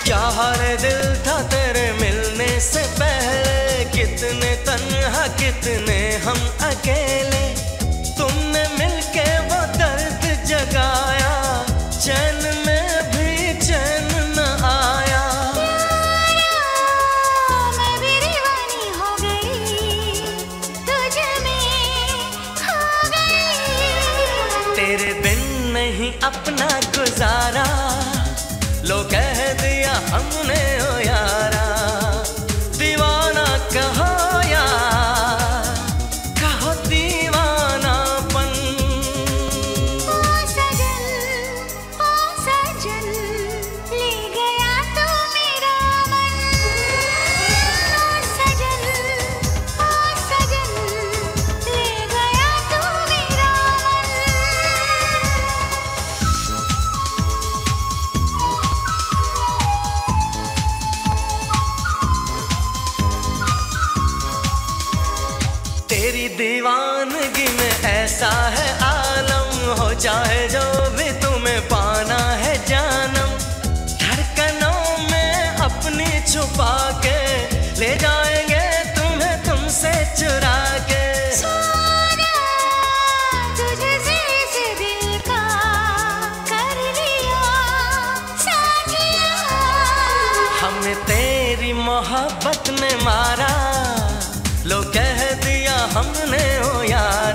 क्या हाल दिल था तेरे मिलने से पहले, कितने तन्हा कितने हम अकेले। तुमने मिलके वो दर्द जगाया, चैन में भी चैन न आया। मैं भी दीवानी हो गई, तुझ में खो गई। तेरे बिन नहीं अपना गुजारा, लो कह दिया हमने ओ यारा। दीवाना कहो या कहो दीवानापन। ओ सजन ले गया तू मेरा मन। ओ सजन ले गया तू मेरा मन। तेरी दीवानगी में ऐसा है आलम, हो चाहे जो भी तुम्हें पाना है जानम। धड़कनों में अपनी छुपा के ले जाएंगे तुम्हें तुमसे चुरा के। सोना तुझे से दिल का कर लिया साथिया। हमें तेरी मोहब्बत ने मारा, लो कह दिया हमने ओ यार।